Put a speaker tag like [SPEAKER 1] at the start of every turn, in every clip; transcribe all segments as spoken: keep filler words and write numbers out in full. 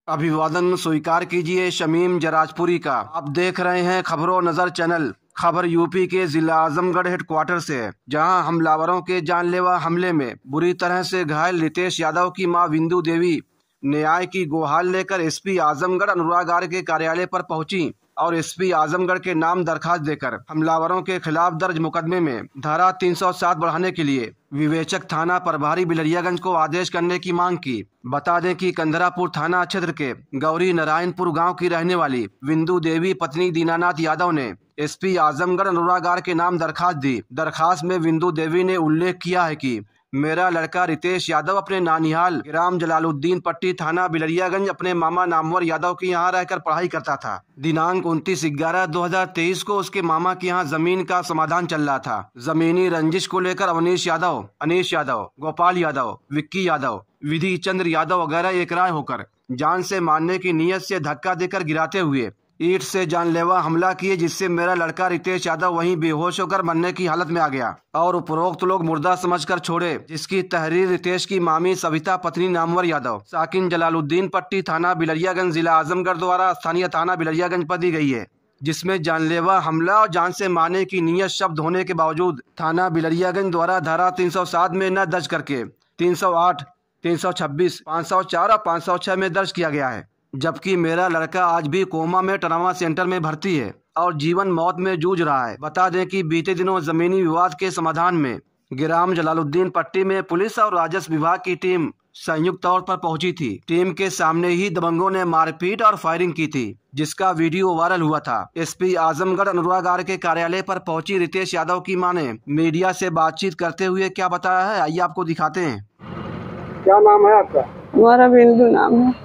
[SPEAKER 1] अभिवादन स्वीकार कीजिए शमीम जराजपुरी का। आप देख रहे हैं खबरों नजर चैनल। खबर यूपी के जिला आजमगढ़ हेडक्वार्टर से है, जहां हमलावरों के जानलेवा हमले में बुरी तरह से घायल रितेश यादव की मां बिंदु देवी न्याय की गुहार लेकर एसपी आजमगढ़ अनुराग आर्य के कार्यालय पर पहुंची और एसपी आजमगढ़ के नाम दरखास्त देकर हमलावरों के खिलाफ दर्ज मुकदमे में धारा तीन सौ सात बढ़ाने के लिए विवेचक थाना प्रभारी बिलरियागंज को आदेश करने की मांग की। बता दें कि कंधरापुर थाना क्षेत्र के गौरी नारायणपुर गांव की रहने वाली बिंदु देवी पत्नी दीनानाथ यादव ने एसपी आजमगढ़ अनुराग आर्य के नाम दरखास्त दी। दरखास्त में बिंदु देवी ने उल्लेख किया है कि मेरा लड़का रितेश यादव अपने नानिहाल ग्राम जलालुद्दीन पट्टी थाना बिलरियागंज अपने मामा नामवर यादव के यहाँ रहकर पढ़ाई करता था। दिनांक उनतीस ग्यारह दो हजार तेईस को उसके मामा के यहाँ जमीन का समाधान चल रहा था। जमीनी रंजिश को लेकर अवनीश यादव, अनीश यादव, गोपाल यादव, विक्की यादव, विधि चंद्र यादव वगैरह एकराय होकर जान से मारने की नीयत से धक्का देकर गिराते हुए ईंट से जानलेवा हमला किए, जिससे मेरा लड़का रितेश यादव वहीं बेहोश होकर मरने की हालत में आ गया और उपरोक्त लोग मुर्दा समझकर छोड़े, जिसकी तहरीर रितेश की मामी सविता पत्नी नामवर यादव साकिन जलालुद्दीन पट्टी थाना बिलरियागंज जिला आजमगढ़ द्वारा स्थानीय थाना बिलरियागंज पर दी गई है, जिसमें जानलेवा हमला और जान से मारने की नीयत शब्द होने के बावजूद थाना बिलरियागंज द्वारा धारा तीन सौ सात में न दर्ज करके तीन सौ आठ, तीन सौ छब्बीस, पाँच सौ चार और पाँच सौ छह में दर्ज किया गया है। जबकि मेरा लड़का आज भी कोमा में ट्रॉमा सेंटर में भर्ती है और जीवन मौत में जूझ रहा है। बता दें कि बीते दिनों जमीनी विवाद के समाधान में ग्राम जलालुद्दीन पट्टी में पुलिस और राजस्व विभाग की टीम संयुक्त तौर पर पहुंची थी। टीम के सामने ही दबंगों ने मारपीट और फायरिंग की थी, जिसका वीडियो वायरल हुआ था। एसपी आजमगढ़ अनुराग आर्य के कार्यालय पर पहुंची रितेश यादव की मां ने मीडिया से बातचीत करते हुए क्या बताया है, आइए आपको दिखाते हैं।
[SPEAKER 2] क्या नाम है आपका?
[SPEAKER 3] हमारा बिंदु नाम है।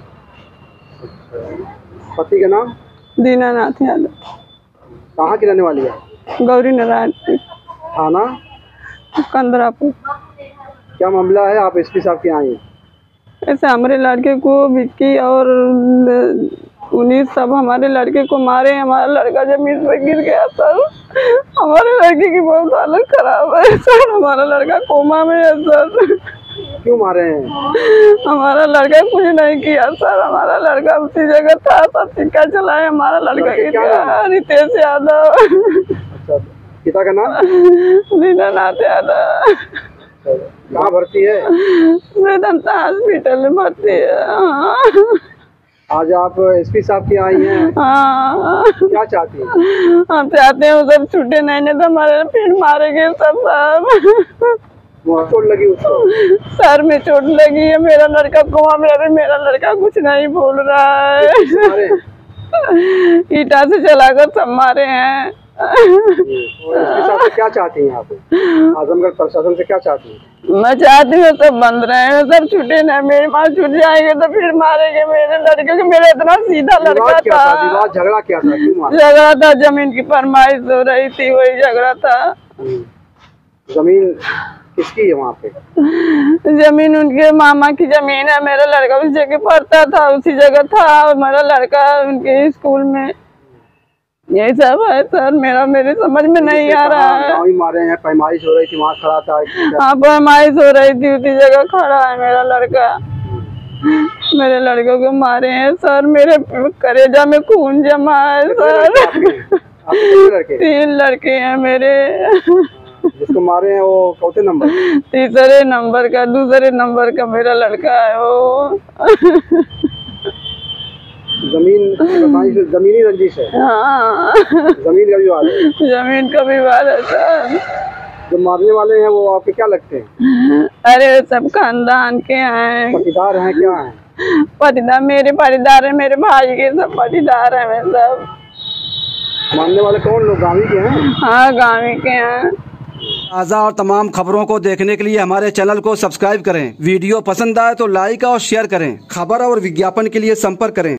[SPEAKER 2] पति का नाम?
[SPEAKER 3] दीनानाथ यादव।
[SPEAKER 2] कहाँ की रहने वाली है?
[SPEAKER 3] गौरी नारायणपुर
[SPEAKER 2] थाना
[SPEAKER 3] कंधरापुर।
[SPEAKER 2] क्या मामला है, आप एसपी साहब के आई?
[SPEAKER 3] ऐसे हमारे लड़के को विक्की और उन्नीस सब हमारे लड़के को मारे। हमारा लड़का जमीन पे गिर गया सर। हमारे लड़के की बहुत हालत खराब है सर। हमारा लड़का कोमा में है सर।
[SPEAKER 2] क्यों मारे हैं?
[SPEAKER 3] हमारा लड़का कुछ नहीं किया सर। हमारा लड़का उसी जगह था, सब सिक्का चलाए। हमारा लड़का गिरा रितेश यादव।
[SPEAKER 2] अच्छा, पिता का नाम?
[SPEAKER 3] दीनानाथ यादव।
[SPEAKER 2] कहाँ भर्ती है?
[SPEAKER 3] वेदांता हॉस्पिटल में भर्ती है।
[SPEAKER 2] आज आप एसपी साहब की आई हैं?
[SPEAKER 3] हाँ।
[SPEAKER 2] क्या चाहती हैं?
[SPEAKER 3] हम चाहते हैं वो सब छूटे नहीं, नहीं तो हमारे फिर मारेंगे सब सब।
[SPEAKER 2] चोट लगी उसको?
[SPEAKER 3] सर में चोट लगी है। मेरा लड़का कोमा में है। मेरा लड़का कुछ नहीं बोल रहा है। ईटा से चलाकर सब मारे हैं।
[SPEAKER 2] एसपी साहब से क्या चाहती हैं आप? आजमगढ़ प्रशासन से क्या चाहती हैं?
[SPEAKER 3] मैं चाहती हूँ सब बंद रहे, सब छूटे ना। मेरे पास छूट जाएंगे तो फिर मारेंगे मेरे लड़के को। मेरा इतना सीधा लड़का था।
[SPEAKER 2] विवाद झगड़ा क्या था? क्यों मारा?
[SPEAKER 3] झगड़ा था, जमीन की फरमाइश हो रही थी, वही झगड़ा था।
[SPEAKER 2] जमीन किसकी है वहाँ पे?
[SPEAKER 3] जमीन उनके मामा की जमीन है। मेरा लड़का उस जगह पढ़ता था, उसी जगह था। और मेरा लड़का उनके स्कूल में। यही सब है सर। मेरा मेरे समझ में नहीं आ रहा है।
[SPEAKER 2] गाँव ही मारे हैं, पैमाइश हो रही थी, वहाँ खड़ा था।
[SPEAKER 3] हाँ, पैमाइश हो रही थी, उसी जगह खड़ा है मेरा लड़का। मेरे लड़के को मारे हैं सर। मेरे कलेजा में खून जमा है सर। तीन लड़के हैं मेरे।
[SPEAKER 2] जिसको मारे हैं वो चौथे नंबर?
[SPEAKER 3] तीसरे नंबर का, दूसरे नंबर का मेरा लड़का है वो।
[SPEAKER 2] जमीन जमीनी रंजिश है?
[SPEAKER 3] हाँ।
[SPEAKER 2] जमीन का विवाद है?
[SPEAKER 3] जमीन का विवाद है सर।
[SPEAKER 2] जो मारने वाले हैं वो आपके क्या लगते हैं?
[SPEAKER 3] अरे सब खानदान के हैं।
[SPEAKER 2] पटीदार हैं? क्या हैं?
[SPEAKER 3] पटीदार मेरे पटीदार है, मेरे भाई के सब पटीदार है। मैं सब
[SPEAKER 2] मारने वाले कौन लोग? गाँव के हैं?
[SPEAKER 3] हाँ, गाँव के हैं।
[SPEAKER 1] ताज़ा और तमाम खबरों को देखने के लिए हमारे चैनल को सब्सक्राइब करें। वीडियो पसंद आए तो लाइक और शेयर करें। खबर और विज्ञापन के लिए संपर्क करें।